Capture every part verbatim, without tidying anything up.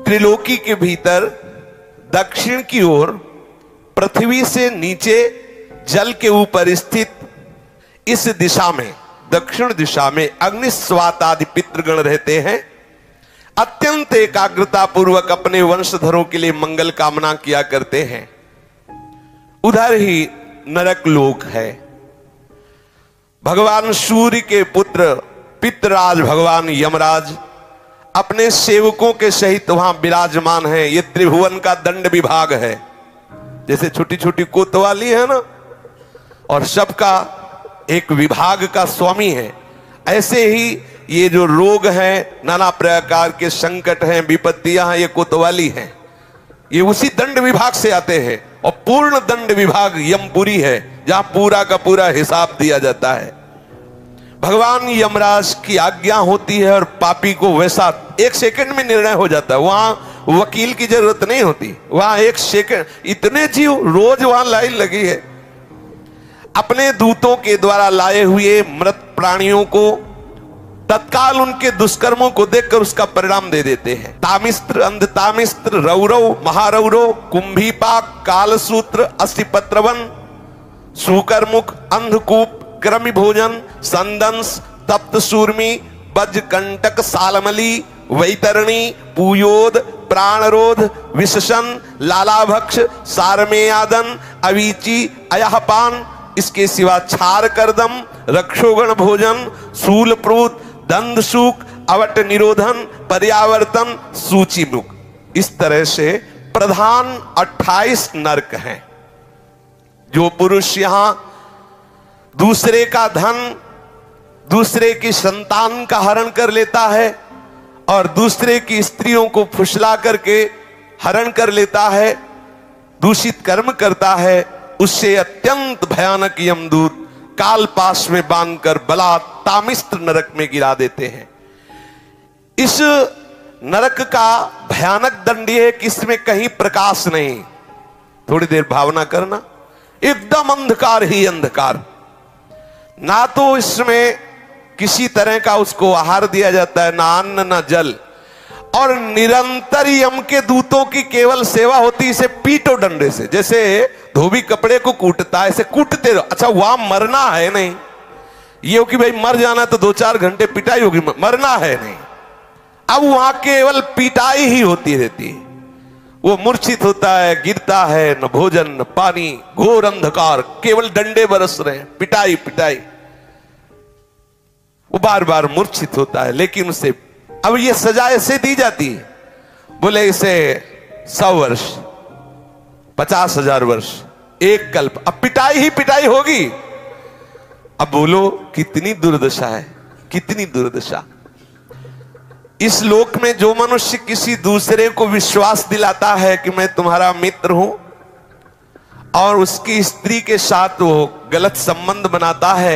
त्रिलोकी के भीतर दक्षिण की ओर पृथ्वी से नीचे जल के ऊपर स्थित इस दिशा में, दक्षिण दिशा में अग्निस्वात आदि पितृगण रहते हैं। अत्यंत एकाग्रता पूर्वक अपने वंशधरों के लिए मंगल कामना किया करते हैं। उधर ही नरक लोक है। भगवान सूर्य के पुत्र पितराज भगवान यमराज अपने सेवकों के सहित वहां विराजमान है। ये त्रिभुवन का दंड विभाग है। जैसे छोटी छोटी कोतवाली है ना, और सबका एक विभाग का स्वामी है, ऐसे ही ये जो रोग हैं, नाना प्रकार के संकट हैं, विपत्तियां हैं, ये कोतवाली हैं। ये उसी दंड विभाग से आते हैं। और पूर्ण दंड विभाग यमपुरी है, जहां पूरा का पूरा हिसाब दिया जाता है। भगवान यमराज की आज्ञा होती है और पापी को वैसा एक सेकंड में निर्णय हो जाता है। वहां वकील की जरूरत नहीं होती। वहां एक सेकंड, इतने जीव रोज वहां लाइन लगी है। अपने दूतों के द्वारा लाए हुए मृत प्राणियों को तत्काल उनके दुष्कर्मों को देखकर उसका परिणाम दे देते हैं। तामिस्त्र, अंधतामिस्त्र, रौरव, महारौरव, कुंभीपाक, कालसूत्र, अस्थिपत्रवन, सूकरमुख, अंधकूप, क्रमि भोजन, संदंस, तप्त सूर्मी, बजकंटक, सालमली, वैतरणी, पूयोद, प्राणरोध, विशसन, लालाभक्ष, सारमेयादन, अवीची, अयहपान, इसके सिवा छार करदम, रक्षोगण भोजन, शूलप्रूत, दंदसूक, अवट निरोधन, पर्यावर्तन, सूचीमुख। इस तरह से प्रधान अट्ठाईस नरक हैं। जो पुरुष यहां दूसरे का धन, दूसरे की संतान का हरण कर लेता है और दूसरे की स्त्रियों को फुसला करके हरण कर लेता है, दूषित कर्म करता है, उससे अत्यंत भयानक यमदूत काल पाश में बांधकर बला तामिस्त्र नरक में गिरा देते हैं। इस नरक का भयानक दंड यह है कि इसमें कहीं प्रकाश नहीं। थोड़ी देर भावना करना, एकदम अंधकार ही अंधकार। ना तो इसमें किसी तरह का उसको आहार दिया जाता है, ना अन्न ना जल, और निरंतर यम के दूतों की केवल सेवा होती। इसे पीटो डंडे से, जैसे धोबी कपड़े को कूटता है, ऐसे कूटते रहो। अच्छा, वहां मरना है नहीं, ये हो कि भाई मर जाना तो दो चार घंटे पिटाई होगी, मरना है नहीं। अब वहां केवल पिटाई ही होती रहती है। वो मूर्छित होता है, गिरता है, न भोजन न पानी, घोर अंधकार, केवल डंडे बरस रहे हैं, पिटाई पिटाई। वो बार बार मूर्छित होता है, लेकिन उसे अब ये सजा ऐसे दी जाती है, बोले इसे सौ वर्ष, पचास हजार वर्ष, एक कल्प, अब पिटाई ही पिटाई होगी। अब बोलो कितनी दुर्दशा है, कितनी दुर्दशा। इस लोक में जो मनुष्य किसी दूसरे को विश्वास दिलाता है कि मैं तुम्हारा मित्र हूं, और उसकी स्त्री के साथ वो गलत संबंध बनाता है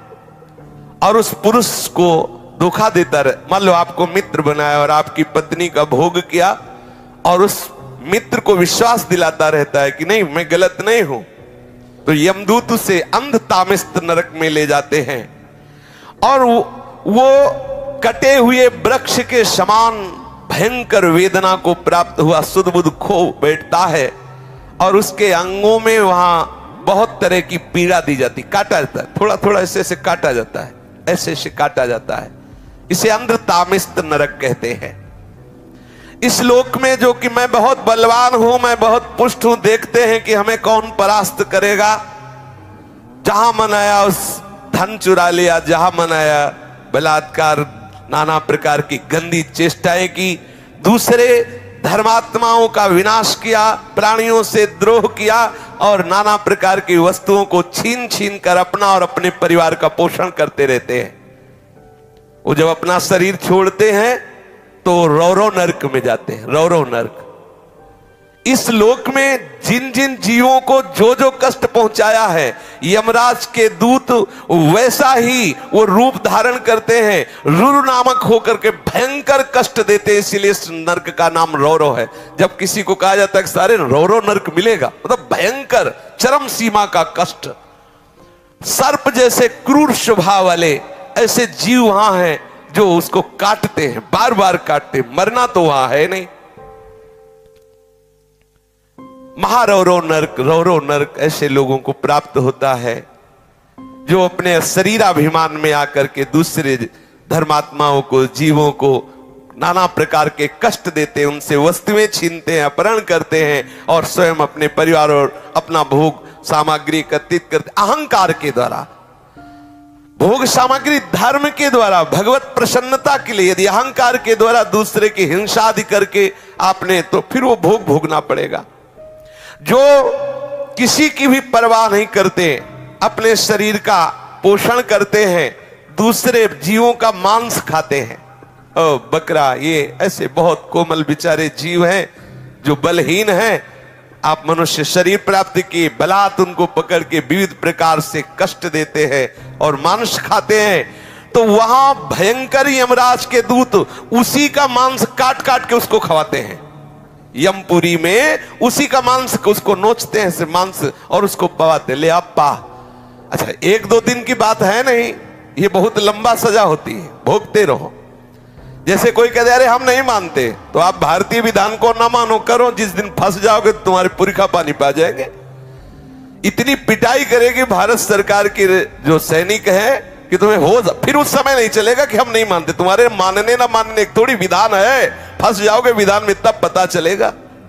और उस पुरुष को धोखा देता रहे, मान लो आपको मित्र बनाया और आपकी पत्नी का भोग किया, और उस मित्र को विश्वास दिलाता रहता है कि नहीं मैं गलत नहीं हूं, तो यमदूत उसे अंध तामिस्त्र नरक में ले जाते हैं। और वो, वो कटे हुए वृक्ष के समान भयंकर वेदना को प्राप्त हुआ सुध बुध खो बैठता है, और उसके अंगों में वहां बहुत तरह की पीड़ा दी जाती, काटा जाता है, थोड़ा थोड़ा ऐसे ऐसे काटा जाता है, ऐसे ऐसे काटा जाता है। इसे अंध तामिस्त्र नरक कहते हैं। इस लोक में जो कि मैं बहुत बलवान हूं, मैं बहुत पुष्ट हूं, देखते हैं कि हमें कौन परास्त करेगा। जहां मन आया उस धन चुरा लिया, जहां मन आया बलात्कार, नाना प्रकार की गंदी चेष्टाएं की, दूसरे धर्मात्माओं का विनाश किया, प्राणियों से द्रोह किया, और नाना प्रकार की वस्तुओं को छीन छीन कर अपना और अपने परिवार का पोषण करते रहते हैं। वो जब अपना शरीर छोड़ते हैं तो रौरव नरक में जाते हैं, रौरव नरक। इस लोक में जिन जिन जीवों को जो जो कष्ट पहुंचाया है, यमराज के दूत वैसा ही वो रूप धारण करते हैं, रुरु नामक होकर के भयंकर कष्ट देते हैं। इसीलिए इस नरक का नाम रौरव है। जब किसी को कहा जाता है कि सारे रौरव नरक मिलेगा, मतलब भयंकर चरम सीमा का कष्ट। सर्प जैसे क्रूर स्वभाव वाले ऐसे जीव वहां हैं जो उसको काटते हैं, बार बार काटते हैं। मरना तो वहां है नहीं, महारौरव नरक, रौरव नरक ऐसे लोगों को प्राप्त होता है जो अपने शरीराभिमान में आकर के दूसरे धर्मात्माओं को, जीवों को नाना प्रकार के कष्ट देते हैं, उनसे वस्तुएं छीनते हैं, अपहरण करते हैं और स्वयं अपने परिवार और अपना भोग सामग्री एकत्रित करते, अहंकार के द्वारा। भोग सामग्री धर्म के द्वारा, भगवत प्रसन्नता के लिए। यदि अहंकार के द्वारा दूसरे की हिंसा आदि करके आपने, तो फिर वो भोग भोगना पड़ेगा। जो किसी की भी परवाह नहीं करते, अपने शरीर का पोषण करते हैं, दूसरे जीवों का मांस खाते हैं। ओ बकरा, ये ऐसे बहुत कोमल बेचारे जीव हैं जो बलहीन हैं। आप मनुष्य शरीर प्राप्त किए, बलात् उनको पकड़ के विविध प्रकार से कष्ट देते हैं और मांस खाते हैं, तो वहां भयंकर यमराज के दूत उसी का मांस काट काट के उसको खवाते हैं। यमपुरी में उसी का मांस उसको नोचते हैं से मांस और उसको पवाते, ले आप पा। अच्छा, एक दो दिन की बात है नहीं, ये बहुत लंबा सजा होती है, भोगते रहो। जैसे कोई कहते अरे हम नहीं मानते, तो आप भारतीय विधान को ना मानो, करो, जिस दिन फंस जाओगे तो तुम्हारे पुरखा पानी पा जाएंगे। इतनी पिटाई करेगी भारत सरकार की जो सैनिक है कि तुम्हें हो, फिर उस समय नहीं चलेगा कि हम नहीं मानते। तुम्हारे मानने ना मानने एक थोड़ी विधान है, फंस जाओगे विधान में तब पता चलेगा।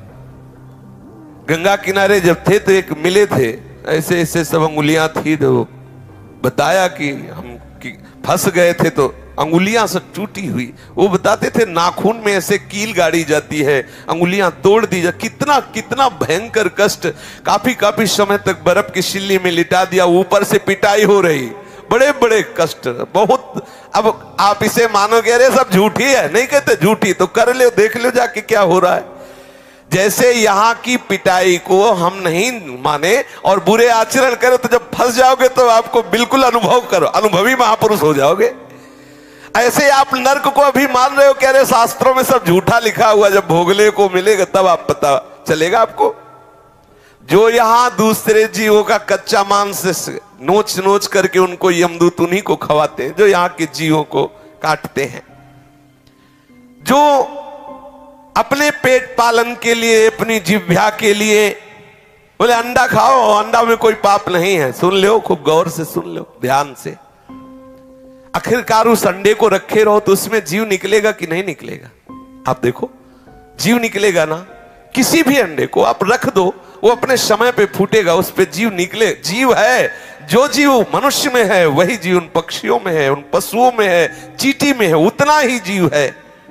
गंगा किनारे जब थे तो एक मिले थे, ऐसे ऐसे सब अंगुलियां थी, तो बताया कि हम फंस गए थे तो अंगुलियां सब टूटी हुई। वो बताते थे नाखून में ऐसे कील गाड़ी जाती है, अंगुलियां तोड़ दी जा, कितना कितना भयंकर कष्ट। काफी काफी समय तक बर्फ की सिल्ली में लिटा दिया, ऊपर से पिटाई हो रही, बड़े बड़े कष्ट, बहुत। अब आप इसे मानोगे अरे सब झूठी है, नहीं कहते झूठी, तो कर लो, देख लो जाके क्या हो रहा है। जैसे यहाँ की पिटाई को हम नहीं माने और बुरे आचरण करें, तो जब फंस जाओगे तो आपको बिल्कुल अनुभव करो, अनुभवी महापुरुष हो जाओगे। ऐसे आप नर्क को अभी मान रहे हो कि अरे शास्त्रों में सब झूठा लिखा हुआ, जब भोगले को मिलेगा तब आप पता चलेगा आपको। जो यहां दूसरे जीवों का कच्चा मांस नोच नोच करके उनको यमदूत उन्हीं को खवाते हैं, जो यहाँ के जीवों को काटते हैं। जो अपने पेट पालन के लिए, अपनी जिह्वा के लिए बोले अंडा खाओ, अंडा में कोई पाप नहीं है। सुन लो, खूब गौर से सुन लो, ध्यान से। आखिरकार उस अंडे को रखे रहो तो उसमें जीव निकलेगा कि नहीं निकलेगा? आप देखो, जीव निकलेगा ना। किसी भी अंडे को आप रख दो, वो अपने समय पे फूटेगा, उस पे जीव निकले। जीव है, जो जीव मनुष्य में है वही जीव उन पक्षियों में है, उन पशुओं में है, चींटी में है, उतना ही जीव है।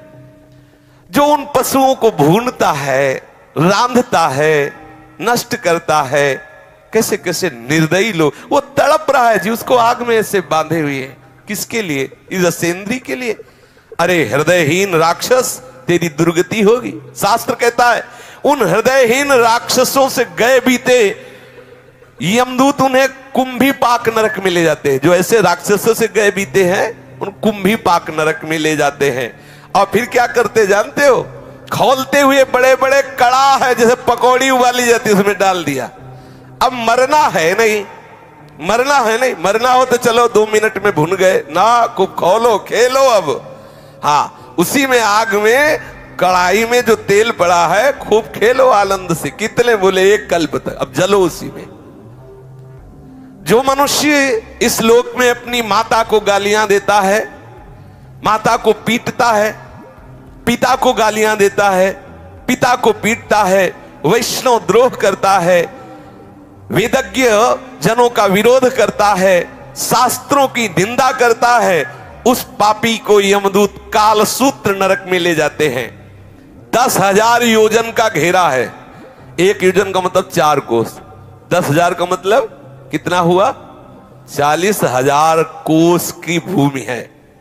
जो उन पशुओं को भूनता है, रांधता है, नष्ट करता है, कैसे कैसे निर्दयी लोग। वो तड़प रहा है जी, उसको आग में ऐसे बांधे हुए है। किसके लिए? इस असेंद्री के लिए। अरे हृदयहीन राक्षस, तेरी दुर्गति होगी। शास्त्र कहता है उन हृदयहीन राक्षसों से गए बीते यमदूत उन्हें कुंभी पाक नरक में ले जाते हैं। जो ऐसे राक्षसों से गए बीते हैं उन कुंभी पाक नरक में ले जाते हैं। और फिर क्या करते जानते हो? खोलते हुए बड़े बड़े कड़ा है, जैसे पकौड़ी उबाली जाती है, उसमें डाल दिया। अब मरना है नहीं, मरना है नहीं, मरना हो तो चलो दो मिनट में भुन गए ना, खूब खोलो, खेलो। अब हाँ, उसी में आग में, कढ़ाई में जो तेल पड़ा है, खूब खेलो आनंद से। कितने बोले? एक कल्प तक। अब जलो उसी में। जो मनुष्य इस लोक में अपनी माता को गालियां देता है, माता को पीटता है, पिता को गालियां देता है, पिता को पीटता है, वैष्णव द्रोह करता है, वेदज्ञ जनों का विरोध करता है, शास्त्रों की निंदा करता है, उस पापी को यमदूत कालसूत्र नरक में ले जाते हैं। दस हजार योजन का घेरा है। एक योजन का मतलब चार कोस, दस हजार का मतलब कितना हुआ? चालीस हजार कोस की भूमि है।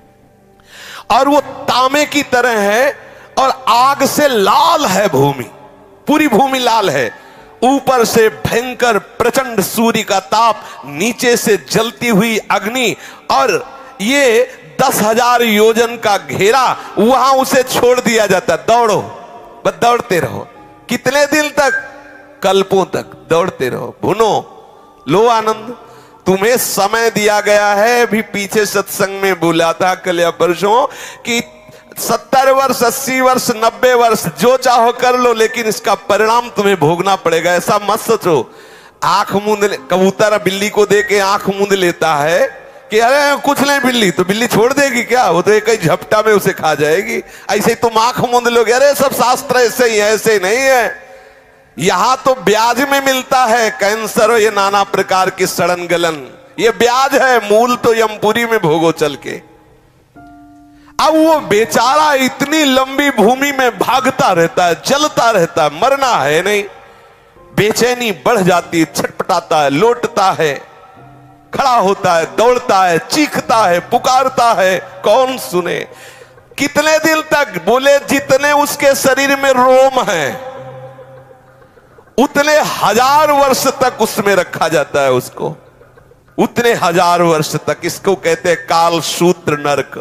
और वो तांबे की तरह है और आग से लाल है भूमि, पूरी भूमि लाल है। ऊपर से भयंकर प्रचंड सूर्य का ताप, नीचे से जलती हुई अग्नि, और ये दस हजार योजन का घेरा, वहां उसे छोड़ दिया जाता। दौड़ो, बस दौड़ते रहो। कितने दिन तक? कल्पों तक दौड़ते रहो, भुनो, लो आनंद। तुम्हें समय दिया गया है। भी पीछे सत्संग में बोला था कल या परसों कि सत्तर वर्ष, अस्सी वर्ष, नब्बे वर्ष जो चाहो कर लो, लेकिन इसका परिणाम तुम्हें भोगना पड़ेगा। ऐसा मत सोचो। आंख मूंद ले, कबूतर बिल्ली को दे के आंख मूंद लेता है कि अरे कुछ नहीं, बिल्ली तो बिल्ली छोड़ देगी क्या, वो तो एक ही झपटा में उसे खा जाएगी। ऐसे ही तुम आंख मूंद लोगे, अरे सब शास्त्र ऐसे ही है, ऐसे नहीं है। यहां तो ब्याज में मिलता है कैंसर और ये नाना प्रकार की सड़न गलन, ये ब्याज है। मूल तो यमपुरी में भोगो चल के। अब वो बेचारा इतनी लंबी भूमि में भागता रहता है, चलता रहता है, मरना है नहीं। बेचैनी बढ़ जाती है, छटपटाता है, लोटता है, खड़ा होता है, दौड़ता है, चीखता है, पुकारता है, कौन सुने। कितने दिन तक? बोले जितने उसके शरीर में रोम है उतने हजार वर्ष तक उसमें रखा जाता है उसको, उतने हजार वर्ष तक। इसको कहते हैं काल सूत्र नरक।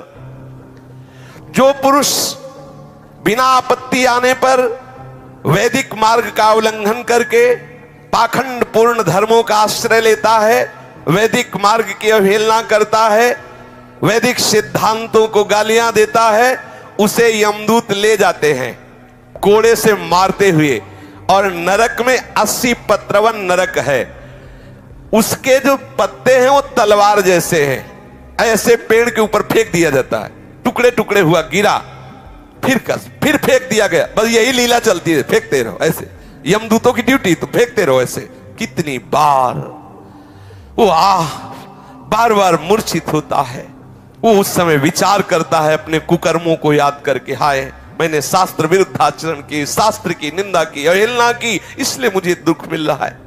जो पुरुष बिना आपत्ति आने पर वैदिक मार्ग का उल्लंघन करके पाखंड पूर्ण धर्मों का आश्रय लेता है, वैदिक मार्ग की अवहेलना करता है, वैदिक सिद्धांतों को गालियां देता है, उसे यमदूत ले जाते हैं कोड़े से मारते हुए। और नरक में अस्सी पत्रवन नरक है। उसके जो पत्ते हैं वो तलवार जैसे हैं, ऐसे पेड़ के ऊपर फेंक दिया जाता है, टुकड़े टुकड़े हुआ, गिरा, फिर कस, फिर फेंक दिया गया। बस यही लीला चलती है, फेंकते रहो ऐसे। यमदूतों की ड्यूटी तो फेंकते रहो ऐसे। कितनी बार वो आह बार बार मूर्छित होता है। वो उस समय विचार करता है अपने कुकर्मों को याद करके, हाय मैंने शास्त्र विरुद्ध आचरण की, शास्त्र की निंदा की, अवहेलना की, इसलिए मुझे दुख मिल रहा है।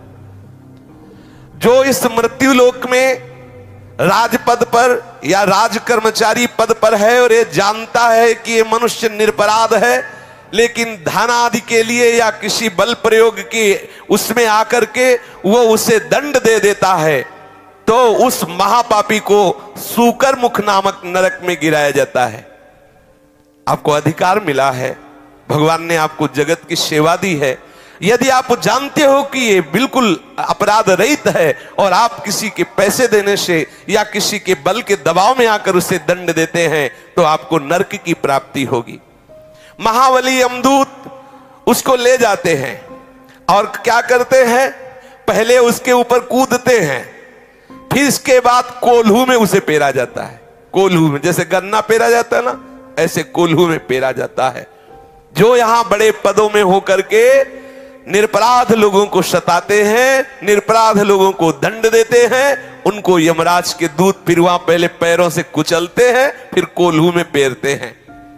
जो इस मृत्यु लोक में राजपद पर या राज कर्मचारी पद पर है और ये जानता है कि ये मनुष्य निरपराध है, लेकिन धन आदि के लिए या किसी बल प्रयोग की उसमें आकर के वो उसे दंड दे देता है, तो उस महापापी को सूकर मुख नामक नरक में गिराया जाता है। आपको अधिकार मिला है, भगवान ने आपको जगत की सेवा दी है। यदि आप जानते हो कि ये बिल्कुल अपराध रहित है और आप किसी के पैसे देने से या किसी के बल के दबाव में आकर उसे दंड देते हैं, तो आपको नरक की प्राप्ति होगी। महाबली यमदूत उसको ले जाते हैं और क्या करते हैं, पहले उसके ऊपर कूदते हैं, फिर इसके बाद कोल्हू में उसे पेरा जाता है। कोल्हू में जैसे गन्ना पेरा जाता है ना, ऐसे कोल्हू में पेरा जाता है। जो यहां बड़े पदों में होकर के निरपराध लोगों को सताते हैं, निरपराध लोगों को दंड देते हैं, उनको यमराज के दूत फिर वहां पहले पैरों से कुचलते हैं, फिर कोल्हू में पेरते हैं।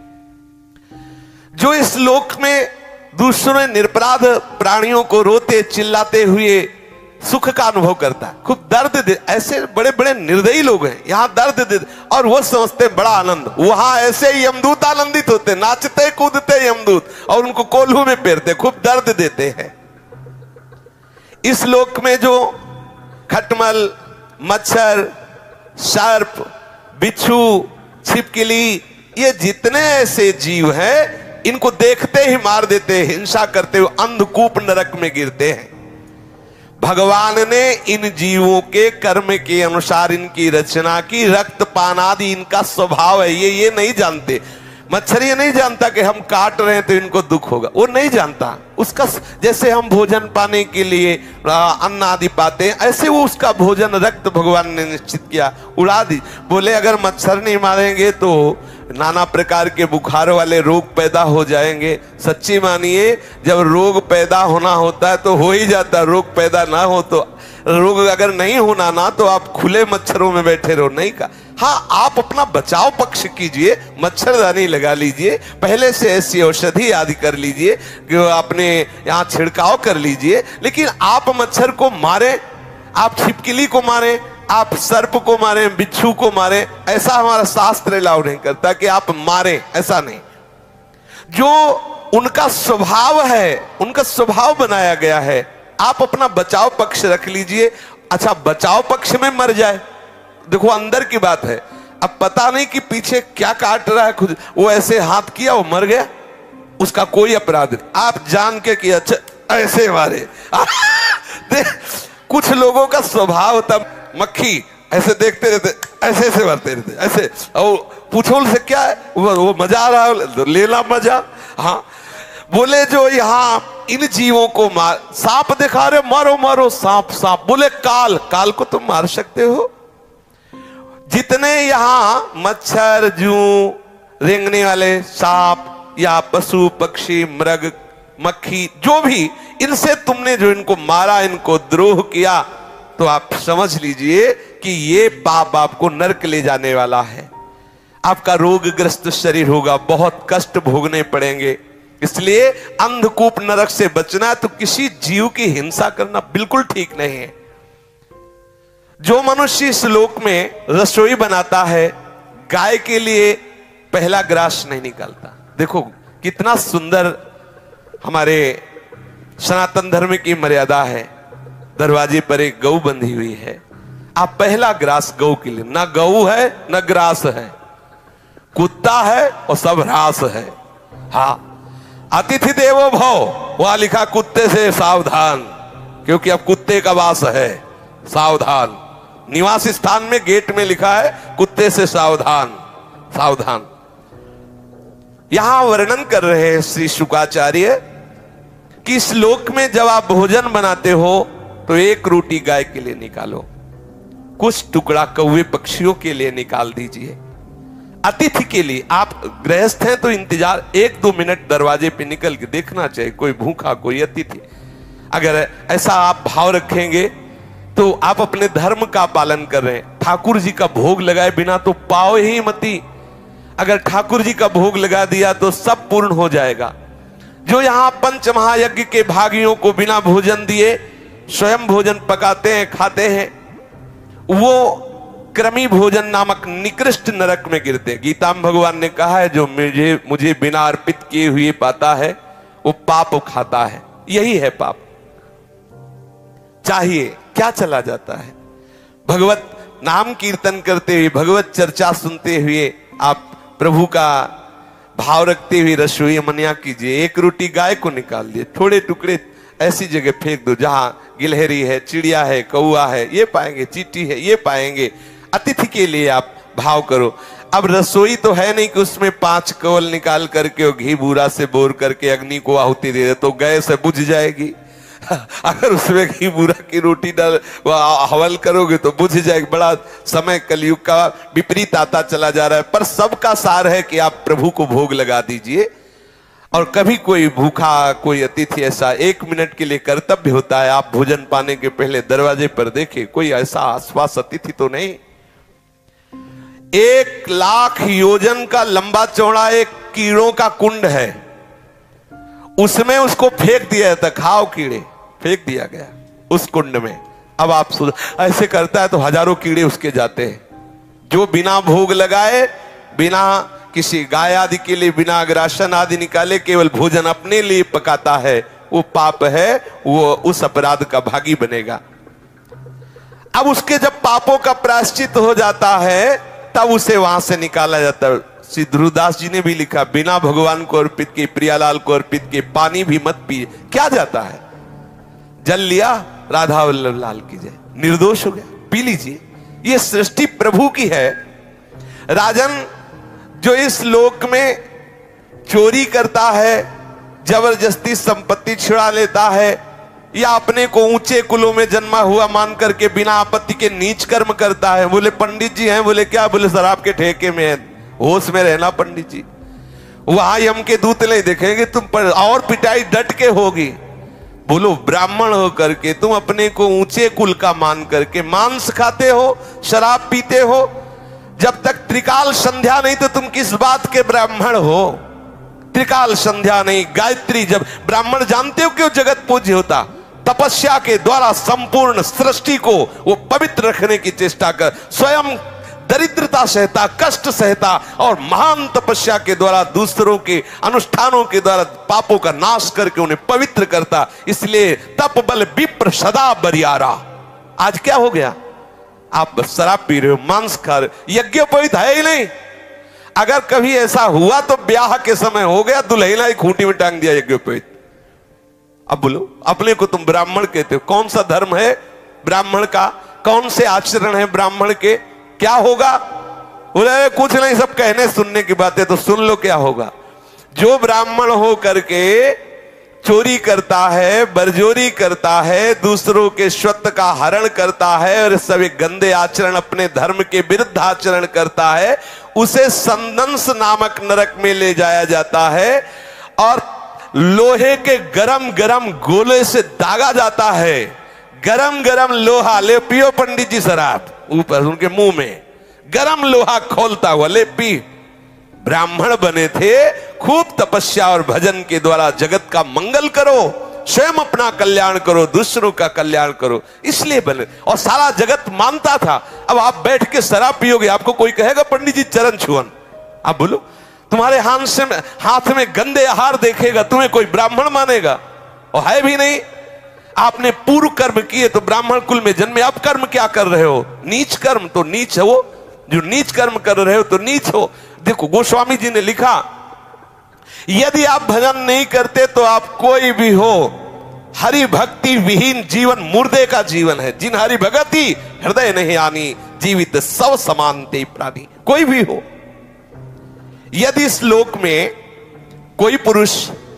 जो इस लोक में दूसरे निरपराध प्राणियों को रोते चिल्लाते हुए सुख का अनुभव करता है, खूब दर्द दे, ऐसे बड़े बड़े निर्दयी लोग हैं, यहां दर्द दे और वो समझते बड़ा आनंद। वहां ऐसे यमदूत आनंदित होते, नाचते कूदते यमदूत और उनको कोल्हू में पेरते, खूब दर्द देते हैं। इस लोक में जो खटमल, मच्छर, सर्प, बिच्छू, छिपकली, ये जितने ऐसे जीव हैं, इनको देखते ही मार देते, हिंसा करते हुए अंधकूप नरक में गिरते हैं। भगवान ने इन जीवों के कर्म के अनुसार इनकी रचना की, रक्तपान आदि इनका स्वभाव है, ये ये नहीं जानते। मच्छर ये नहीं जानता कि हम काट रहे हैं तो इनको दुख होगा, वो नहीं जानता। उसका जैसे हम भोजन पाने के लिए अन्न आदि पाते हैं, ऐसे वो उसका भोजन रक्त भगवान ने निश्चित किया, उड़ा दी। बोले अगर मच्छर नहीं मारेंगे तो नाना प्रकार के बुखार वाले रोग पैदा हो जाएंगे। सच्ची मानिए, जब रोग पैदा होना होता है तो हो ही जाता, रोग पैदा ना हो तो रोग अगर नहीं होना ना, तो आप खुले मच्छरों में बैठे रहो, नहीं का। हाँ, आप अपना बचाव पक्ष कीजिए, मच्छरदानी लगा लीजिए, पहले से ऐसी औषधि आदि कर लीजिए, अपने यहाँ छिड़काव कर लीजिए, लेकिन आप मच्छर को मारे, आप छिपकली को मारे, आप सर्प को मारे, बिच्छू को मारे, ऐसा हमारा शास्त्र अलाउ नहीं करता कि आप मारे, ऐसा नहीं। जो उनका स्वभाव है, उनका स्वभाव बनाया गया है, आप अपना बचाव पक्ष रख लीजिए। अच्छा, बचाव पक्ष में मर जाए, देखो अंदर की बात है, अब पता नहीं कि पीछे क्या काट रहा है, खुद वो ऐसे हाथ किया वो मर गया, उसका कोई अपराध नहीं। आप जान के कि अच्छा ऐसे मारे कुछ लोगों का स्वभाव होता, मक्खी ऐसे देखते रहते ऐसे ऐसे भरते रहते ऐसे। और पूछो से क्या है, वो, वो मजा आ रहा है, लेला मजा। हाँ बोले जो यहाँ इन जीवों को मार, सांप दिखा रहे मारो मारो सांप सांप। बोले काल, काल को तुम मार सकते हो? जितने यहां मच्छर, जू, रेंगने वाले सांप या पशु पक्षी मृग मक्खी जो भी, इनसे तुमने जो इनको मारा, इनको द्रोह किया, तो आप समझ लीजिए कि ये पाप आपको नरक ले जाने वाला है। आपका रोगग्रस्त शरीर होगा, बहुत कष्ट भोगने पड़ेंगे। इसलिए अंधकूप नरक से बचना, तो किसी जीव की हिंसा करना बिल्कुल ठीक नहीं है। जो मनुष्य इस लोक में रसोई बनाता है, गाय के लिए पहला ग्रास नहीं निकालता। देखो कितना सुंदर हमारे सनातन धर्म की मर्यादा है। दरवाजे पर एक गऊ बंधी हुई है, आप पहला ग्रास गऊ के लिए, ना गऊ है न ग्रास है, कुत्ता है और सब ह्रास है। हाँ, अतिथि देवो भव, वहां लिखा कुत्ते से सावधान, क्योंकि अब कुत्ते का वास है, सावधान। निवास स्थान में गेट में लिखा है कुत्ते से सावधान, सावधान। यहां वर्णन कर रहे हैं श्री शुकाचार्य कि इस लोक में जब आप भोजन बनाते हो तो एक रोटी गाय के लिए निकालो, कुछ टुकड़ा कौवे पक्षियों के लिए निकाल दीजिए, अतिथि के लिए। आप गृहस्थ हैं तो इंतजार एक दो मिनट दरवाजे पे निकल के देखना चाहिए, कोई भूखा कोई अतिथि। अगर ऐसा आप भाव रखेंगे तो आप अपने धर्म का पालन कर रहे हैं। ठाकुर जी का भोग लगाए बिना तो पाओ ही मती, अगर ठाकुर जी का भोग लगा दिया तो सब पूर्ण हो जाएगा। जो यहां पंच महायज्ञ के भागियों को बिना भोजन दिए स्वयं भोजन पकाते हैं, खाते हैं, वो क्रमी भोजन नामक निकृष्ट नरक में गिरते। गीता में भगवान ने कहा है जो मुझे मुझे बिना अर्पित किए हुए पाता है वो पाप खाता है। यही है पाप। चाहिए क्या चला जाता है? भगवत नाम कीर्तन करते हुए, भगवत चर्चा सुनते हुए आप प्रभु का भाव रखते हुए रसोई मनिया कीजिए। एक रोटी गाय को निकाल दिए, थोड़े टुकड़े ऐसी जगह फेंक दो जहां गिलहरी है, चिड़िया है, कौआ है ये पाएंगे, चींटी है ये पाएंगे। अतिथि के लिए आप भाव करो। अब रसोई तो है नहीं कि उसमें पांच कवल निकाल करके और घी बूरा से बोर करके अग्नि को आहुति दे दे तो गैस से बुझ जाएगी। अगर उसमें घी बूरा की रोटी डाल हवल करोगे तो बुझ जाएगी। बड़ा समय कलयुग का विपरीत आता चला जा रहा है। पर सबका सार है कि आप प्रभु को भोग लगा दीजिए। और कभी कोई भूखा कोई अतिथि ऐसा एक मिनट के लिए कर्तव्य होता है, आप भोजन पाने के पहले दरवाजे पर देखें कोई ऐसा आसपास अतिथि तो नहीं। एक लाख योजन का लंबा चौड़ा एक कीड़ों का कुंड है, उसमें उसको फेंक दिया था, खाओ कीड़े, फेंक दिया गया उस कुंड में। अब आप ऐसे करता है तो हजारों कीड़े उसके जाते हैं। जो बिना भोग लगाए, बिना किसी गाय आदि के लिए बिना अग्रासन आदि निकाले केवल भोजन अपने लिए पकाता है, वो पाप है, वो उस अपराध का भागी बनेगा। अब उसके जब पापों का प्रायश्चित हो जाता है तब उसे वहां से निकाला जाता है। श्री ध्रुवदास जी ने भी लिखा, बिना भगवान को अर्पित किए, प्रियालाल को अर्पित किए पानी भी मत पिए। क्या जाता है? जल लिया, राधा वल्लभ लाल की जय, निर्दोष हो गया, पी लीजिए। ये सृष्टि प्रभु की है। राजन जो इस लोक में चोरी करता है, जबरदस्ती संपत्ति छुड़ा लेता है, या अपने को ऊंचे कुलों में जन्मा हुआ मान करके बिना आपत्ति के नीच कर्म करता है। बोले पंडित जी हैं, बोले क्या? बोले शराब के ठेके में है, होश में रहना पंडित जी, वहां यम के दूत नहीं देखेंगे तुम पर, और पिटाई डट के होगी। बोलो ब्राह्मण हो करके तुम अपने को ऊंचे कुल का मान करके मांस खाते हो, शराब पीते हो। जब तक त्रिकाल संध्या नहीं तो तुम किस बात के ब्राह्मण हो? त्रिकाल संध्या नहीं, गायत्री। जब ब्राह्मण जानते हो क्यों जगत पूज्य होता? तपस्या के द्वारा संपूर्ण सृष्टि को वो पवित्र रखने की चेष्टा कर, स्वयं दरिद्रता सहता, कष्ट सहता, और महान तपस्या के द्वारा दूसरों के अनुष्ठानों के द्वारा पापों का नाश करके उन्हें पवित्र करता। इसलिए तप बल विप्र सदा बरियारा। आज क्या हो गया? आप बस शराब पी रहे हो, मांस खा रहे हो, यज्ञोपवीत है ही नहीं। अगर कभी ऐसा हुआ तो ब्याह के समय हो गया, दुल्हन ही खूंटी में टांग दिया यज्ञोपवीत। अब बोलो, अपने को तुम ब्राह्मण कहते हो, कौन सा धर्म है ब्राह्मण का? कौन से आचरण है ब्राह्मण के? क्या होगा? बोले कुछ नहीं, सब कहने सुनने की बातें, तो सुन लो क्या होगा। जो ब्राह्मण हो करके चोरी करता है, बरजोरी करता है, दूसरों के स्वत्त का हरण करता है और सभी गंदे आचरण, अपने धर्म के विरुद्ध आचरण करता है, उसे संदंस नामक नरक में ले जाया जाता है और लोहे के गरम गरम गोले से दागा जाता है। गरम गरम लोहा, ले पियो पंडित जी शराब, ऊपर उनके मुंह में गरम लोहा खोलता हुआ, ले पी। ब्राह्मण बने थे, खूब तपस्या और भजन के द्वारा जगत का मंगल करो, स्वयं अपना कल्याण करो, दूसरों का कल्याण करो, इसलिए बने। और सारा जगत मानता था। अब आप बैठ के शराब पियोगे, आपको कोई कहेगा पंडित जी चरण छुअन? आप बोलो, तुम्हारे हाथ से हाथ में गंदे आहार देखेगा, तुम्हें कोई ब्राह्मण मानेगा? और है भी नहीं। आपने पूर्व कर्म किए तो ब्राह्मण कुल में जन्मे, आप कर्म क्या कर रहे हो? नीच कर्म, तो नीच है वो। जो नीच कर्म कर रहे हो तो नीच हो। देखो गोस्वामी जी ने लिखा, यदि आप भजन नहीं करते तो आप कोई भी हो, हरि भक्ति विहीन जीवन मुर्दे का जीवन है। जिन हरि भगति हृदय नहीं आनी, जीवित सब समान ते प्राणी। कोई भी हो, यदि इस लोक में कोई पुरुष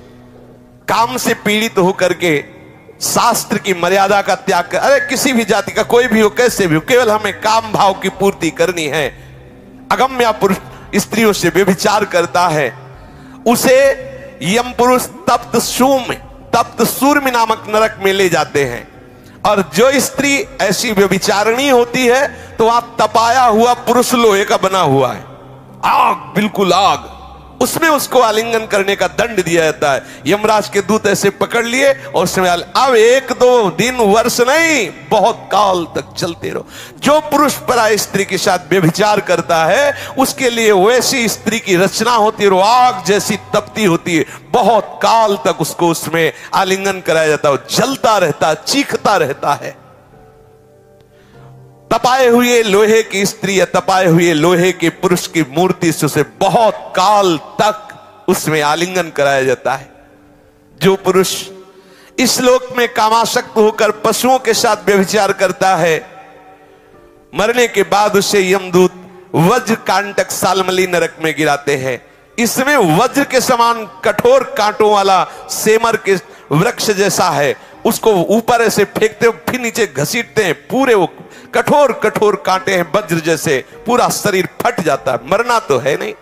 काम से पीड़ित होकर के शास्त्र की मर्यादा का त्याग कर, अरे किसी भी जाति का कोई भी हो, कैसे भी हो, केवल हमें काम भाव की पूर्ति करनी है, अगम्य पुरुष स्त्रियों से व्यभिचार करता है, उसे यम पुरुष तप्त सूर्य तप्त सूर्य नामक नरक में ले जाते हैं। और जो स्त्री ऐसी व्यभिचारिणी होती है तो वहां तपाया हुआ पुरुष लोहे का बना हुआ है, आग, बिल्कुल आग, उसमें उसको आलिंगन करने का दंड दिया जाता है। यमराज के दूत ऐसे पकड़ लिए और उसमें अब एक दो दिन वर्ष नहीं, बहुत काल तक चलते रहो। जो पुरुष पराई स्त्री के साथ व्यभिचार करता है उसके लिए वैसी स्त्री की रचना होती है, वो आग जैसी तपती होती है, बहुत काल तक उसको उसमें आलिंगन कराया जाता है, जलता रहता है, चीखता रहता है। तपाए हुए लोहे की स्त्री या तपाए हुए लोहे के पुरुष की मूर्ति से उसे बहुत काल तक उसमें आलिंगन कराया जाता है। जो पुरुष इस लोक में कामासक्त होकर पशुओं के साथ व्यभिचार करता है, मरने के बाद उसे यमदूत वज्र कांटक सालमली नरक में गिराते हैं। इसमें वज्र के समान कठोर कांटों वाला सेमर के वृक्ष जैसा है, उसको ऊपर ऐसे फेंकते हो, फिर नीचे घसीटते हैं, पूरे वो कठोर कठोर कांटे हैं वज्र जैसे, पूरा शरीर फट जाता है। मरना तो है नहीं।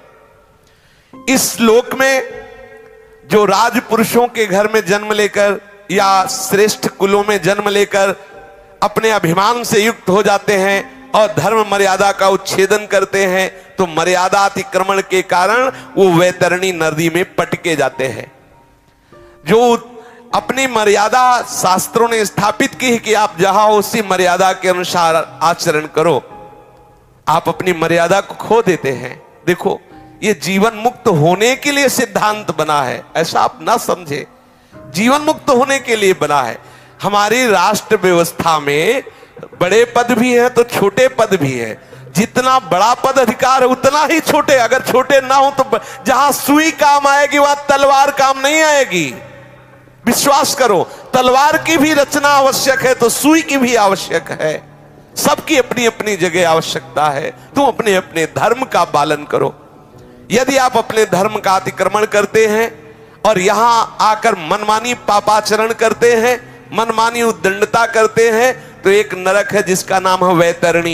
इस लोक में जो राजपुरुषों के घर में जन्म लेकर या श्रेष्ठ कुलों में जन्म लेकर अपने अभिमान से युक्त हो जाते हैं और धर्म मर्यादा का उच्छेदन करते हैं, तो मर्यादा अतिक्रमण के कारण वो वैतरणी नदी में पटके जाते हैं। जो अपनी मर्यादा शास्त्रों ने स्थापित की है कि आप जहां हो उसी मर्यादा के अनुसार आचरण करो, आप अपनी मर्यादा को खो देते हैं। देखो, ये जीवन मुक्त होने के लिए सिद्धांत बना है, ऐसा आप ना समझे। जीवन मुक्त होने के लिए बना है। हमारी राष्ट्र व्यवस्था में बड़े पद भी हैं तो छोटे पद भी हैं। जितना बड़ा पद अधिकार है उतना ही छोटे, अगर छोटे ना हो तो जहां सुई काम आएगी वहां तलवार काम नहीं आएगी। विश्वास करो, तलवार की भी रचना आवश्यक है तो सुई की भी आवश्यक है। सबकी अपनी अपनी जगह आवश्यकता है। तुम अपने अपने धर्म का पालन करो। यदि आप अपने धर्म का अतिक्रमण करते हैं और यहां आकर मनमानी पापाचरण करते हैं, मनमानी उद्दंडता करते हैं, तो एक नरक है जिसका नाम है वैतरणी।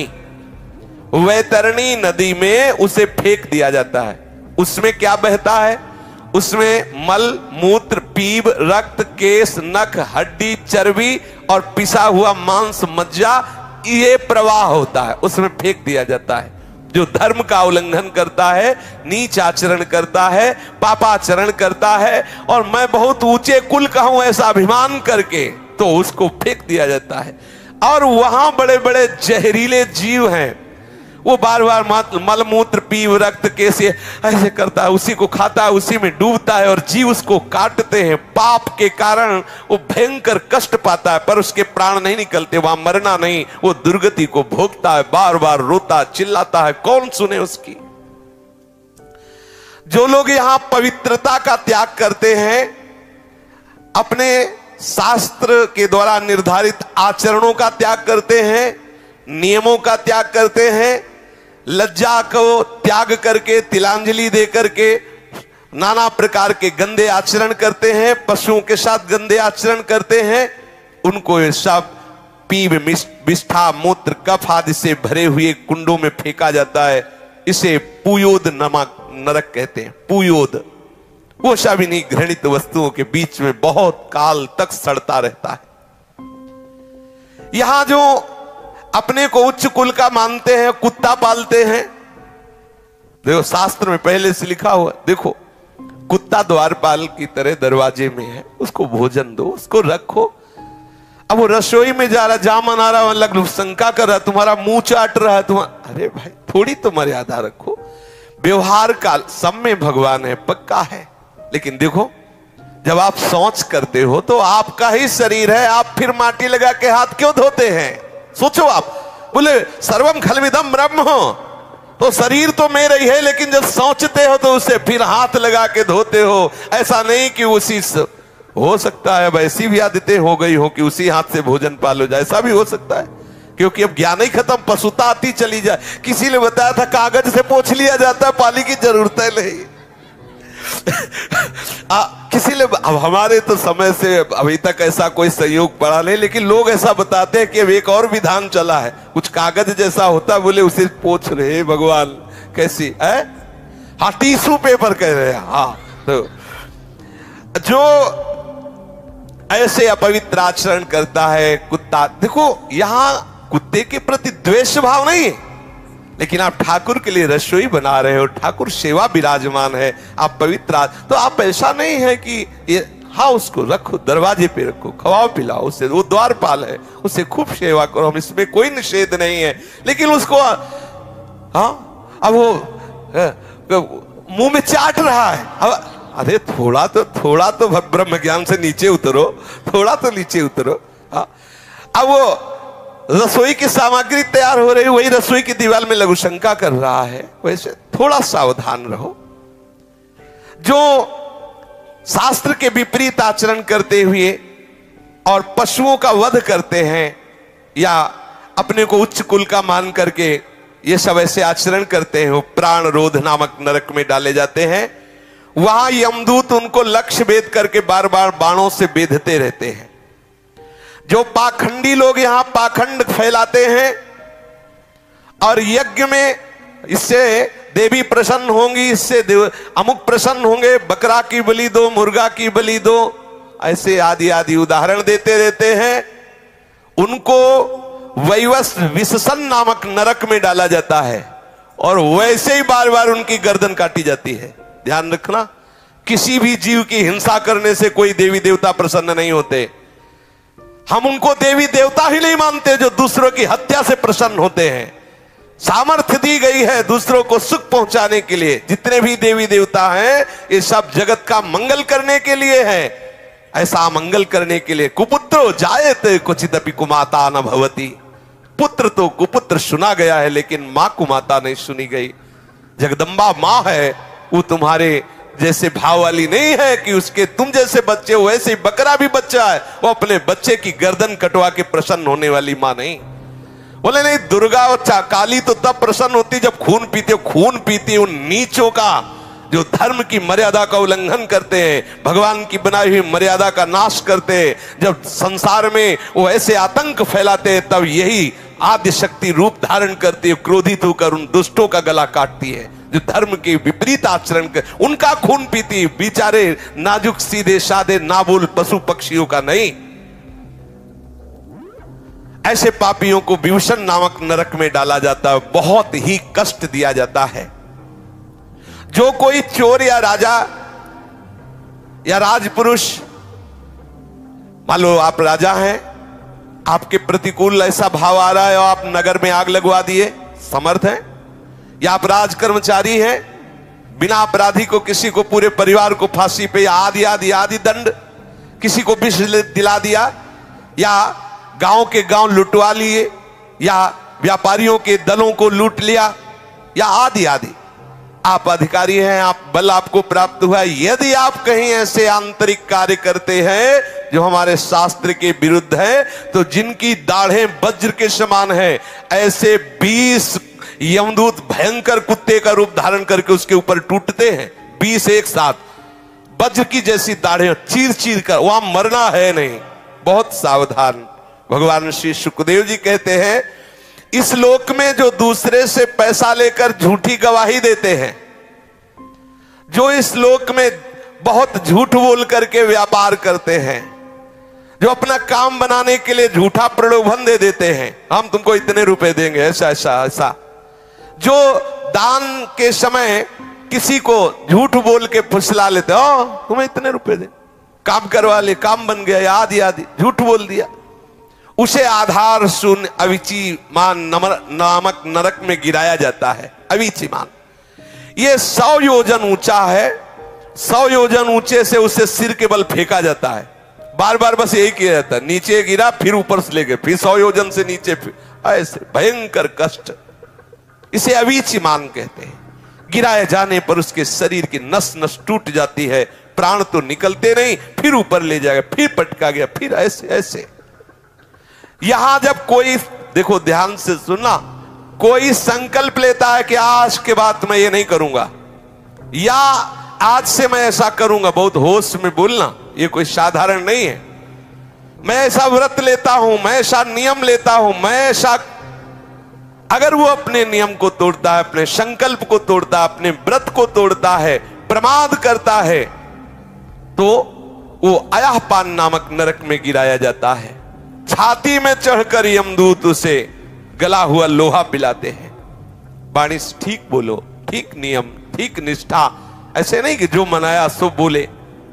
वैतरणी नदी में उसे फेंक दिया जाता है। उसमें क्या बहता है? उसमें मल, मूत्र, पीप, रक्त, केश, नख, हड्डी, चर्बी और पिसा हुआ मांस, मज्जा, ये प्रवाह होता है, उसमें फेंक दिया जाता है। जो धर्म का उल्लंघन करता है, नीच आचरण करता है, पापाचरण करता है और मैं बहुत ऊंचे कुल का हूं ऐसा अभिमान करके, तो उसको फेंक दिया जाता है। और वहां बड़े बड़े जहरीले जीव हैं, वो बार बार मलमूत्र, पीव, रक्त, कैसे ऐसे करता है, उसी को खाता है, उसी में डूबता है और जीव उसको काटते हैं। पाप के कारण वो भयंकर कष्ट पाता है पर उसके प्राण नहीं निकलते, वहां मरना नहीं, वो दुर्गति को भोगता है, बार बार रोता चिल्लाता है, कौन सुने उसकी। जो लोग यहां पवित्रता का त्याग करते हैं, अपने शास्त्र के द्वारा निर्धारित आचरणों का त्याग करते हैं, नियमों का त्याग करते हैं, लज्जा को त्याग करके, तिलांजलि दे करके नाना प्रकार के गंदे आचरण करते हैं, पशुओं के साथ गंदे आचरण करते हैं, उनको ये सब पीव, विष्ठा, मूत्र, कफ आदि से भरे हुए कुंडों में फेंका जाता है। इसे पुयोद नमक नरक कहते हैं। पुयोद वो शाविनी घृणित वस्तुओं के बीच में बहुत काल तक सड़ता रहता है। यहां जो अपने को उच्च कुल का मानते हैं, कुत्ता पालते हैं, देखो शास्त्र में पहले से लिखा हुआ, देखो कुत्ता द्वारपाल की तरह दरवाजे में है, उसको भोजन दो, उसको रखो। अब वो रसोई में जा रहा, जामन आ रहा, लग शंका कर रहा, तुम्हारा मुंह चाट रहा है, तुम्हारा, अरे भाई थोड़ी तो मर्यादा रखो। व्यवहार का सब में भगवान है, पक्का है। लेकिन देखो जब आप शौच करते हो तो आपका ही शरीर है, आप फिर माटी लगा के हाथ क्यों धोते हैं? सोचो आप, बोले सर्वम खलविदम ब्रह्म हो, तो शरीर तो मेरा ही है, लेकिन जब सोचते हो तो उसे फिर हाथ लगा के धोते हो। ऐसा नहीं कि उसी से हो सकता है वैसी भी आदतें हो गई हो कि उसी हाथ से भोजन पालो जाए, ऐसा भी हो सकता है, क्योंकि अब ज्ञान ही खत्म, पशुता आती चली जाए। किसी ने बताया था कागज से पोंछ लिया जाता है, पानी की जरूरत है नहीं। आ, किसी ने, अब हमारे तो समय से अभी तक ऐसा कोई संयोग पड़ा नहीं, लेकिन लोग ऐसा बताते हैं कि अब एक और विधान चला है, कुछ कागज जैसा होता, बोले उसे पोंछ रहे। भगवान कैसी है? हाँ टिश्यू पेपर कह रहे हैं। हाँ, तो जो ऐसे अपवित्र आचरण करता है कुत्ता, देखो यहां कुत्ते के प्रति द्वेष भाव नहीं है, लेकिन आप ठाकुर के लिए रसोई बना रहे हो, ठाकुर सेवा विराजमान है, आप पवित्र, तो आप ऐसा नहीं है कि ये, हाँ उसको रखो, दरवाजे पे रखो, खवाओ पिलाओ उसे, वो द्वारपाल है, उसे खूब सेवा करो, हम इसमें कोई निषेध नहीं है। लेकिन उसको हाँ अब वो मुंह में चाट रहा है, अब अरे थोड़ा तो थोड़ा तो ब्रह्म ज्ञान से नीचे उतरो, थोड़ा तो नीचे उतरो। हाँ अब वो रसोई की सामग्री तैयार हो रही, वही रसोई की दीवार में लघु शंका कर रहा है, वैसे थोड़ा सावधान रहो। जो शास्त्र के विपरीत आचरण करते हुए और पशुओं का वध करते हैं या अपने को उच्च कुल का मान करके ये सब ऐसे आचरण करते हैं, वो प्राण रोध नामक नरक में डाले जाते हैं। वहां यमदूत उनको लक्ष्य भेद करके बार बार बाणों से बेधते रहते हैं। जो पाखंडी लोग यहां पाखंड फैलाते हैं और यज्ञ में इससे देवी प्रसन्न होंगी, इससे अमुक प्रसन्न होंगे, बकरा की बलि दो, मुर्गा की बलि दो, ऐसे आदि आदि उदाहरण देते रहते हैं। उनको वैवस विशसन नामक नरक में डाला जाता है और वैसे ही बार बार उनकी गर्दन काटी जाती है। ध्यान रखना, किसी भी जीव की हिंसा करने से कोई देवी देवता प्रसन्न नहीं होते। हम उनको देवी देवता ही नहीं मानते जो दूसरों की हत्या से प्रसन्न होते हैं। सामर्थ्य दी गई है दूसरों को सुख पहुंचाने के लिए। जितने भी देवी देवता हैं ये सब जगत का मंगल करने के लिए है, ऐसा मंगल करने के लिए। कुपुत्रो जायते क्वचिदपि कुमाता न भवति, पुत्र तो कुपुत्र सुना गया है लेकिन मां कुमाता नहीं सुनी गई। जगदम्बा मां है, वो तुम्हारे जैसे भाव वाली नहीं है कि उसके तुम जैसे बच्चे हो, वैसे ही बकरा भी बच्चा है, वो अपने बच्चे की गर्दन कटवा के प्रसन्न होने वाली मां नहीं। बोले नहीं, दुर्गा और काली तो तब प्रसन्न होती जब खून पीते हो। खून पीती उन नीचों का जो धर्म की मर्यादा का उल्लंघन करते हैं, भगवान की बनाई हुई मर्यादा का नाश करते हैं, जब संसार में वो ऐसे आतंक फैलाते हैं, तब यही आद्य शक्ति रूप धारण करती है, क्रोधित होकर उन दुष्टों का गला काटती है जो धर्म के विपरीत आचरण कर, उनका खून पीती। बेचारे नाजुक सीधे साधे नाबुल पशु पक्षियों का नहीं। ऐसे पापियों को विभूषण नामक नरक में डाला जाता है, बहुत ही कष्ट दिया जाता है। जो कोई चोर या राजा या राजपुरुष, मान लो आप राजा हैं, आपके प्रतिकूल ऐसा भाव आ रहा है और आप नगर में आग लगवा दिए, समर्थ हैं, या आप राज कर्मचारी हैं, बिना अपराधी को किसी को पूरे परिवार को फांसी पे या आदि आदि आदि दंड, किसी को विष दिला दिया, या गांव के गांव लुटवा लिए, या व्यापारियों के दलों को लूट लिया, या आदि आदि। आप अधिकारी हैं, आप बल आपको प्राप्त हुआ। यदि आप कहीं ऐसे आंतरिक कार्य करते हैं जो हमारे शास्त्र के विरुद्ध है, तो जिनकी दाढ़ें वज्र के समान है, ऐसे बीस यमदूत भयंकर कुत्ते का रूप धारण करके उसके ऊपर टूटते हैं, बीस एक साथ, वज्र की जैसी दाढ़ें चीर चीर कर, वहां मरना है नहीं, बहुत सावधान। भगवान श्री शुकदेव जी कहते हैं, इस लोक में जो दूसरे से पैसा लेकर झूठी गवाही देते हैं, जो इस लोक में बहुत झूठ बोल करके व्यापार करते हैं, जो अपना काम बनाने के लिए झूठा प्रलोभन दे देते हैं, हम तुमको इतने रुपए देंगे, ऐसा ऐसा ऐसा, जो दान के समय किसी को झूठ बोल के फुसला लेते, ओ तुम्हें इतने रुपए दे, काम करवा ले, काम बन गया, याद याद झूठ बोल दिया, उसे आधार शून्य अविची मान नामक नरक में गिराया जाता है। अविची मान ये सौ योजन ऊंचा है, सौ योजन ऊंचे से उसे सिर के बल फेंका जाता है, बार बार बस यही किया जाता है, नीचे गिरा फिर ऊपर से ले गए, फिर सौ योजन से नीचे, फिर ऐसे भयंकर कष्ट, इसे अविची मान कहते हैं। गिराए जाने पर उसके शरीर की नस नस टूट जाती है, प्राण तो निकलते नहीं, फिर ऊपर ले जाएगा, फिर पटका गया, फिर ऐसे ऐसे। यहां जब कोई, देखो ध्यान से सुनना, कोई संकल्प लेता है कि आज के बाद मैं ये नहीं करूंगा, या आज से मैं ऐसा करूंगा, बहुत होश में बोलना, ये कोई साधारण नहीं है, मैं ऐसा व्रत लेता हूं, मैं ऐसा नियम लेता हूं, मैं ऐसा, अगर वो अपने नियम को तोड़ता है, अपने संकल्प को तोड़ता है, अपने व्रत को तोड़ता है, प्रमाद करता है, तो वो अयहपान नामक नरक में गिराया जाता है। छाती में चढ़कर यमदूत उसे गला हुआ लोहा पिलाते हैं। वाणी ठीक बोलो, ठीक नियम, ठीक निष्ठा, ऐसे नहीं कि जो मनाया सो बोले।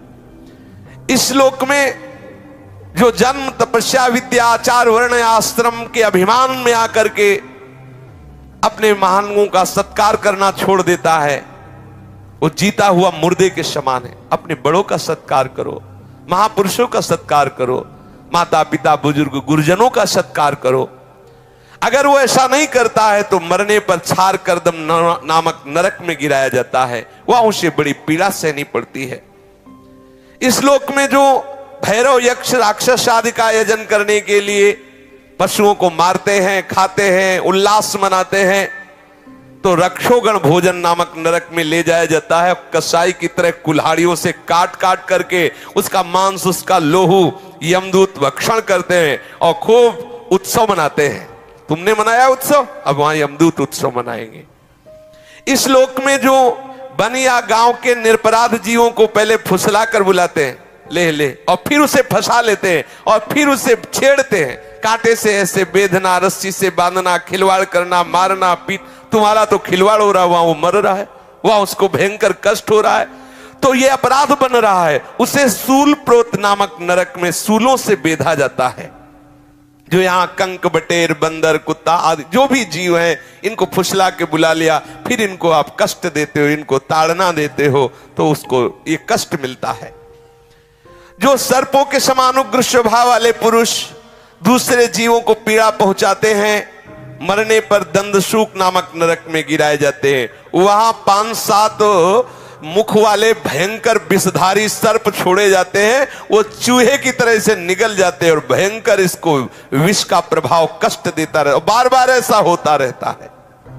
इस लोक में जो जन्म तपस्या विद्या आचार वर्ण आश्रम के अभिमान में आकर के अपने महानों का सत्कार करना छोड़ देता है, वो जीता हुआ मुर्दे के समान है। अपने बड़ों का सत्कार करो, महापुरुषों का सत्कार करो, माता पिता बुजुर्ग गुरुजनों का सत्कार करो। अगर वो ऐसा नहीं करता है तो मरने पर छार करदम नामक नरक में गिराया जाता है, वहां उसे बड़ी पीड़ा सहनी पड़ती है। इस लोक में जो भैरव यक्ष राक्षस आदि का आयोजन करने के लिए पशुओं को मारते हैं, खाते हैं, उल्लास मनाते हैं, तो रक्षोगण भोजन नामक नरक में ले जाया जाता है। कसाई की तरह कुल्हाड़ियों से काट काट करके उसका मांस, उसका लोहू यमदूत भक्षण करते हैं और खूब उत्सव मनाते हैं। तुमने मनाया उत्सव, अब वहां यमदूत उत्सव मनाएंगे। इस लोक में जो बनिया गांव के निरपराध जीवों को पहले फुसला कर बुलाते हैं, ले ले, और फिर उसे फंसा लेते हैं और फिर उसे छेड़ते हैं, कांटे से ऐसे बेधना, रस्सी से बांधना, खिलवाड़ करना, मारना, पीट। तुम्हारा तो खिलवाड़ हो रहा है, वहां वो मर रहा है, वहां उसको भयंकर कष्ट हो रहा है, तो ये अपराध बन रहा है। उसे सूल प्रोत नामक नरक में सूलों से बेधा जाता है। जो यहाँ कंक, बटेर, बंदर, कुत्ता आदि जो भी जीव हैं, इनको फुसला के बुला लिया, फिर इनको आप कष्ट देते हो, इनको ताड़ना देते हो, तो उसको ये कष्ट मिलता है। जो सर्पों के समान उग्र स्वभाव वाले पुरुष दूसरे जीवों को पीड़ा पहुंचाते हैं, मरने पर दंदशूक नामक नरक में गिराए जाते हैं। वहां पांच सात मुख वाले भयंकर विषधारी सर्प छोड़े जाते हैं, वो चूहे की तरह से निगल जाते हैं और भयंकर इसको विष का प्रभाव कष्ट देता रहता, बार बार ऐसा होता रहता है।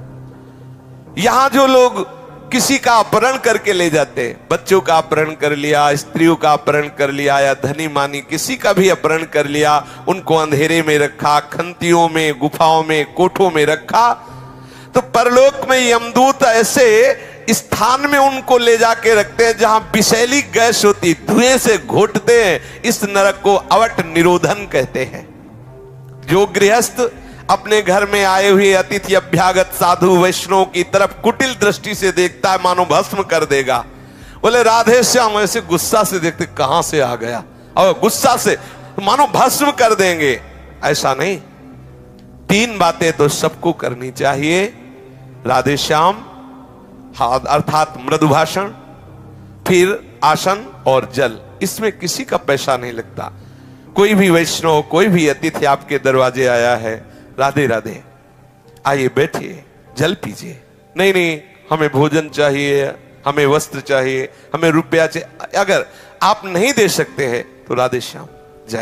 यहां जो लोग किसी का अपहरण करके ले जाते हैं, बच्चों का अपहरण कर लिया, स्त्रियों का अपहरण कर लिया, या धनी मानी किसी का भी अपहरण कर लिया, उनको अंधेरे में रखा, खंतियों में, गुफाओं में, कोठों में रखा, तो परलोक में यमदूत ऐसे स्थान में उनको ले जाके रखते हैं जहां विषैली गैस होती, धुएं से घोटते हैं। इस नरक को अवट निरोधन कहते हैं। जो गृहस्थ अपने घर में आए हुए अतिथि अभ्यागत साधु वैष्णव की तरफ कुटिल दृष्टि से देखता है, मानो भस्म कर देगा। बोले राधे श्याम, ऐसे गुस्सा से देखते, कहां से आ गया, और गुस्सा से मानो भस्म कर देंगे। ऐसा नहीं, तीन बातें तो सबको करनी चाहिए, राधे श्याम अर्थात मृदु भाषण, फिर आसन और जल, इसमें किसी का पैसा नहीं लगता। कोई भी वैष्णव, कोई भी अतिथि आपके दरवाजे आया है, राधे राधे, आइए बैठिए, जल पीजिए, नहीं नहीं हमें भोजन चाहिए, हमें वस्त्र चाहिए, हमें रुपया चाहिए, अगर आप नहीं दे सकते हैं तो राधे श्याम जाइए, आप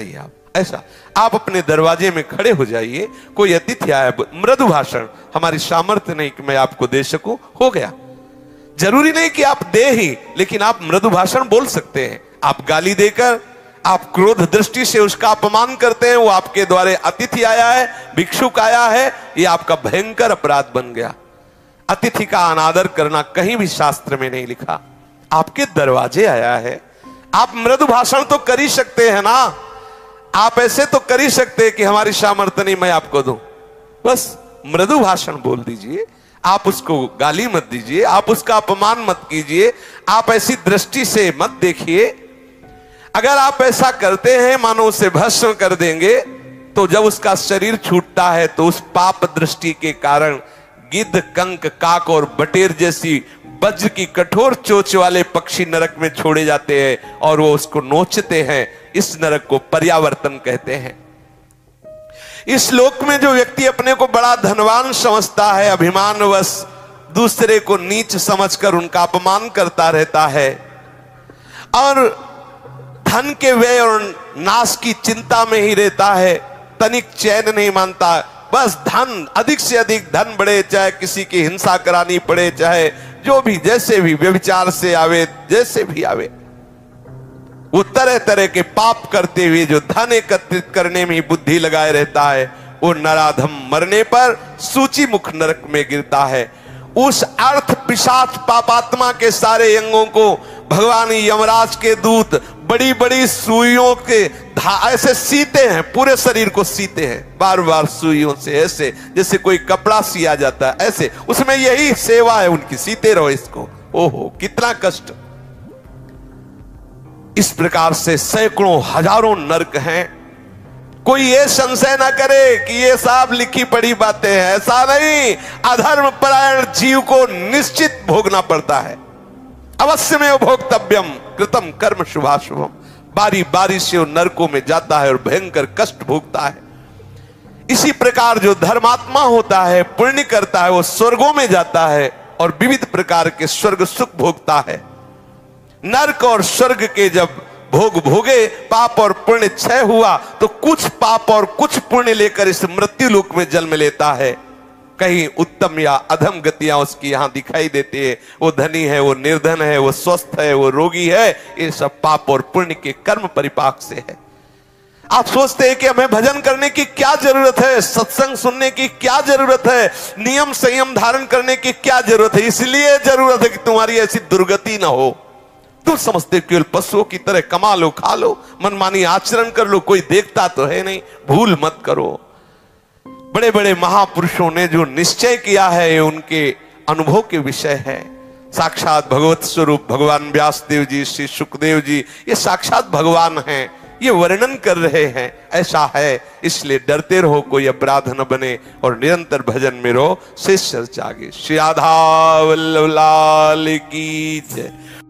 ऐसा आप अपने दरवाजे में खड़े हो जाइए, कोई अतिथि आया, मृदु भाषण, हमारी सामर्थ्य नहीं कि मैं आपको दे सकूं, हो गया। जरूरी नहीं कि आप दे ही, लेकिन आप मृदु भाषण बोल सकते हैं। आप गाली देकर, आप क्रोध दृष्टि से उसका अपमान करते हैं, वो आपके द्वारे अतिथि आया है, भिक्षुक आया है, ये आपका भयंकर अपराध बन गया। अतिथि का अनादर करना कहीं भी शास्त्र में नहीं लिखा। आपके दरवाजे आया है, आप मृदु भाषण तो कर ही सकते हैं ना। आप ऐसे तो कर ही सकते हैं कि हमारी सामर्थ्य नहीं, मैं आपको दूं, बस मृदु भाषण बोल दीजिए। आप उसको गाली मत दीजिए, आप उसका अपमान मत कीजिए, आप ऐसी दृष्टि से मत देखिए। अगर आप ऐसा करते हैं, मानो उसे भस्म कर देंगे, तो जब उसका शरीर छूटता है तो उस पाप दृष्टि के कारण गिद्ध, कंक, काक और बटेर जैसी वज्र की कठोर चोंच वाले पक्षी नरक में छोड़े जाते हैं और वो उसको नोचते हैं। इस नरक को पर्यावर्तन कहते हैं। इस लोक में जो व्यक्ति अपने को बड़ा धनवान समझता है, अभिमानवश दूसरे को नीच समझकर उनका अपमान करता रहता है और धन के व्यय और नाश की चिंता में ही रहता है, तनिक चैन नहीं मानता, बस धन, अधिक से अधिक धन बढ़े, चाहे किसी की हिंसा करानी पड़े, चाहे जो भी, जैसे भी, व्यभिचार से आवे, जैसे भी आवे, वो तरह तरह के पाप करते हुए जो धन एकत्रित करने में ही बुद्धि लगाए रहता है, वो नराधम मरने पर सूची मुख नरक में गिरता है। उस अर्थ पिशाच पापात्मा के सारे अंगों को भगवान यमराज के दूत बड़ी बड़ी सुइयों के ऐसे सीते हैं, पूरे शरीर को सीते हैं बार बार सुइयों से, ऐसे जैसे कोई कपड़ा सिया जाता है, ऐसे उसमें यही सेवा है उनकी, सीते रहो इसको। ओहो कितना कष्ट। इस प्रकार से सैकड़ों हजारों नरक हैं। कोई ये संशय ना करे कि ये सब लिखी पढ़ी बातें हैं, ऐसा नहीं। अधर्म परायण जीव को निश्चित भोगना पड़ता है। अवश्य में भोक्तव्यम कृतम कर्म शुभाशुभम। बारी बारी से वो नरकों में जाता है और भयंकर कष्ट भोगता है। इसी प्रकार जो धर्मात्मा होता है, पुण्य करता है, वो स्वर्गों में जाता है और विविध प्रकार के स्वर्ग सुख भोगता है। नरक और स्वर्ग के जब भोग भोगे, पाप और पुण्य क्षय हुआ, तो कुछ पाप और कुछ पुण्य लेकर इस मृत्यु लोक में जन्म लेता है। कहीं उत्तम या अधम गतियां उसकी यहां दिखाई देती है। वो धनी है, वो निर्धन है, वो स्वस्थ है, वो रोगी है, ये सब पाप और पुण्य के कर्म परिपाक से है। आप सोचते हैं कि हमें भजन करने की क्या जरूरत है, सत्संग सुनने की क्या जरूरत है, नियम संयम धारण करने की क्या जरूरत है? इसलिए जरूरत है कि तुम्हारी ऐसी दुर्गति ना हो। तुम समझते केवल पशुओं की तरह कमा लो, खा लो, मनमानी आचरण कर लो, कोई देखता तो है नहीं। भूल मत करो। बड़े बड़े महापुरुषों ने जो निश्चय किया है, ये उनके अनुभव के विषय है। साक्षात भगवत स्वरूप भगवान व्यासदेव जी, श्री सुखदेव जी, ये साक्षात भगवान हैं, ये वर्णन कर रहे हैं। ऐसा है, इसलिए डरते रहो, कोई अपराध न बने और निरंतर भजन में रहो। शेष चर्चा आगे। श्री राधा वल्लभ लाल की जय।